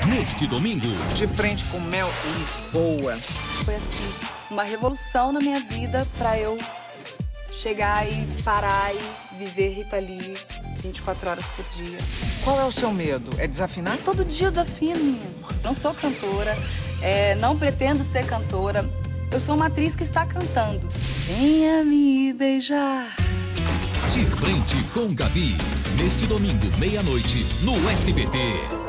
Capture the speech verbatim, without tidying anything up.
neste domingo. De frente com Mel Lisboa. Foi assim, uma revolução na minha vida pra eu chegar e parar e viver Rita Lee vinte e quatro horas por dia. Qual é o seu medo? É desafinar? Todo dia eu desafio, menino. Não sou cantora, é, não pretendo ser cantora. Eu sou uma atriz que está cantando. Venha me beijar. De frente com Gabi, neste domingo, meia-noite, no S B T.